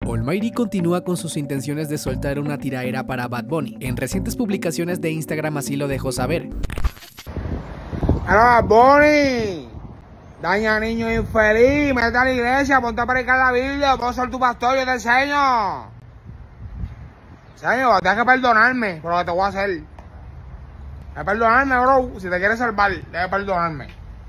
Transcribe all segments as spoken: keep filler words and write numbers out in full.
Almighty continúa con sus intenciones de soltar una tiraera para Bad Bunny. En recientes publicaciones de Instagram así lo dejó saber. ¡Bad Bunny! Daña niño infeliz, métete a la iglesia, ponte a predicar la Biblia, puedo ser tu pastor, yo te enseño. Enseño, tienes que perdonarme por lo que te voy a hacer. Debe perdonarme, bro, si te quieres salvar, debe perdonarme.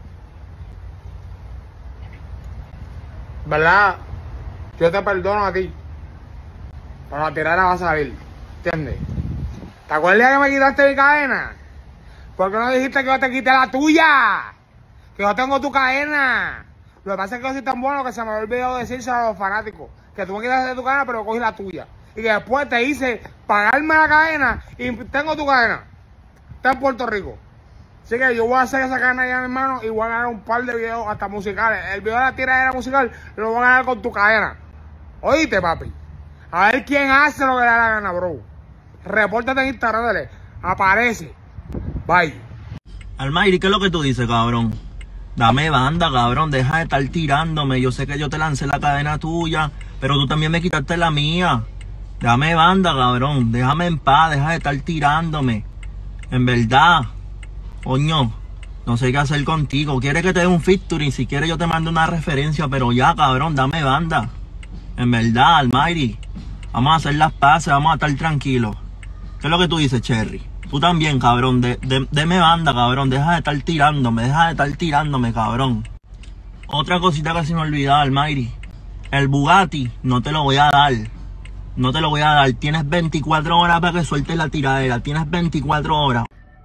¿Verdad? Yo te perdono a ti. Pero la tirada va a salir, ¿entiendes? ¿Te acuerdas que me quitaste mi cadena? ¿Por qué no dijiste que yo te quité la tuya? Que yo tengo tu cadena. Lo que pasa es que yo soy tan bueno que se me había olvidado decírselo a los fanáticos. Que tú me quitaste tu cadena, pero yo cogí la tuya. Y que después te hice pagarme la cadena y tengo tu cadena. Está en Puerto Rico. Así que yo voy a hacer esa cadena ya, mi hermano, y voy a ganar un par de videos hasta musicales. El video de la tiradera musical lo voy a ganar con tu cadena. Oíste, papi. A ver quién hace lo que le da la gana, bro. Repórtate en Instagram, dale. Aparece. Bye. Almighty, ¿qué es lo que tú dices, cabrón? Dame banda, cabrón. Deja de estar tirándome. Yo sé que yo te lancé la cadena tuya, pero tú también me quitaste la mía. Dame banda, cabrón. Déjame en paz. Deja de estar tirándome. En verdad. Coño, no sé qué hacer contigo. ¿Quieres que te dé un featuring? Si quieres yo te mando una referencia, pero ya, cabrón, dame banda. En verdad, Almighty. Vamos a hacer las paces, vamos a estar tranquilos. ¿Qué es lo que tú dices, Cherry? Tú también, cabrón. De, de, deme banda, cabrón. Deja de estar tirándome, deja de estar tirándome, cabrón. Otra cosita que se me olvidaba, Almighty. El Bugatti no te lo voy a dar. No te lo voy a dar. Tienes veinticuatro horas para que sueltes la tiradera. Tienes veinticuatro horas.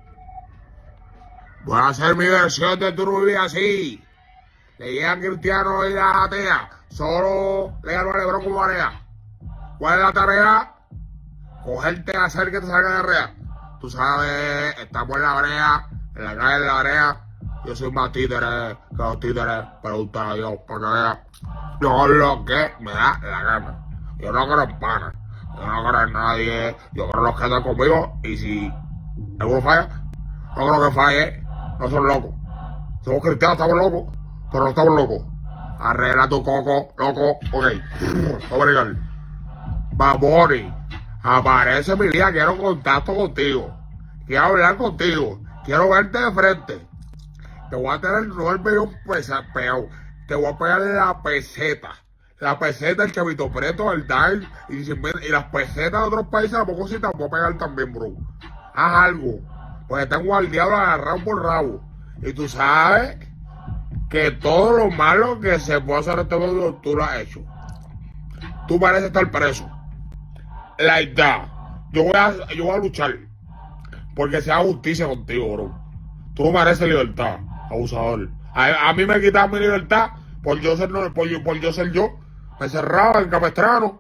Voy a hacer mi versión de tu rubí así. Le llega a Cristiano y la atea. Solo le ganó a Lebron como area. ¿Cuál es la tarea? Cogerte a hacer que te salga de rea. Tú sabes, estamos en la brea, en la calle de la brea. Yo soy más títere que los títeres. Pregunta a Dios para que vea. Yo lo que me da la gana. Yo no creo en pana. Yo no creo en nadie. Yo creo en los que están conmigo. Y si alguno falla, no creo que falle. No son locos. Somos cristianos, estamos locos. Pero no estamos locos. Arregla tu coco, loco. Ok. Vamos a brigar. Bad Bunny, aparece mi vida. Quiero contacto contigo. Quiero hablar contigo. Quiero verte de frente. Te voy a tener nueve millones peor. Te voy a pegar la peseta. La peseta, el chavito preto, el dime. Y, y las pesetas de otros países, a poco sí te voy a pegar también, bro. Haz algo. Porque tengo al diablo agarrado por rabo. Y tú sabes que todo lo malo que se puede hacer en este mundo, tú lo has hecho. Tú pareces estar preso. La verdad. Yo voy a, yo voy a luchar. Porque sea justicia contigo, bro. Tú mereces libertad, abusador. A, a mí me quitas mi libertad por yo ser, no, por, por yo ser yo. Me cerraba en Capestrano.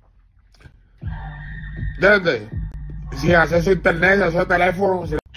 ¿Entiendes? Sin acceso a internet, sin acceso a teléfono. Sin...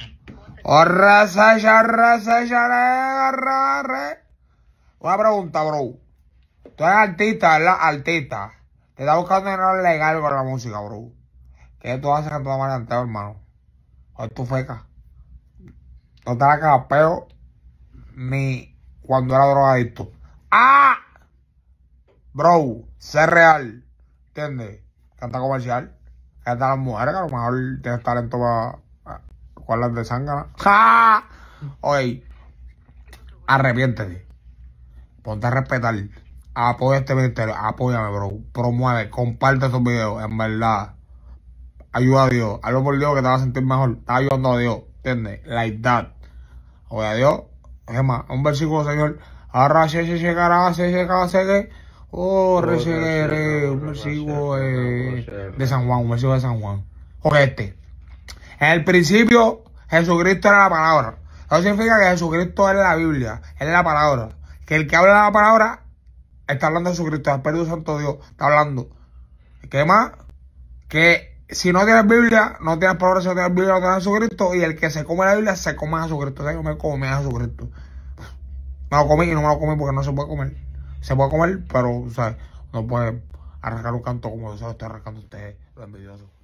Una pregunta, bro. Tú eres artista, ¿verdad? Artista. Te está buscando dinero legal con la música, bro. ¿Qué tú haces en tu marianteo, hermano? ¿Cuál es tu feca? No te la cagas peo ni cuando era drogadicto. ¡Ah! Bro, sé real. ¿Entiendes? Canta comercial. Canta a las mujeres, que a lo mejor tienes talento para... ¿Cuál es de zángana? ¡Ja! Oye, arrepiéntete. Ponte a respetar. Apoya este ministerio. Apóyame, bro. Promueve. Comparte estos videos. En verdad. Ayuda a Dios. Hazlo por Dios que te vas a sentir mejor. Estás ayudando a Dios. ¿Entiendes? Like that. Oye, a Dios. Es más, un versículo, Señor. Ahora se se llegará, se llegará, se que. Oh, recibiré. Un versículo de San Juan. Un versículo de San Juan. Oye, este. En el principio, Jesucristo era la palabra. Eso significa que Jesucristo es la Biblia. Él es la palabra. Que el que habla la palabra está hablando de Jesucristo. El Espíritu Santo de Dios está hablando. ¿Qué más? Que si no tienes Biblia, no tienes palabra. Si no tienes Biblia, no tienes Jesucristo. Y el que se come la Biblia, se come a Jesucristo. O sea, yo me comí a Jesucristo. Me lo comí y no me lo comí porque no se puede comer. Se puede comer, pero, ¿sabes? No puede arrancar un canto como yo se lo estoy arrancando a ustedes, los envidiosos.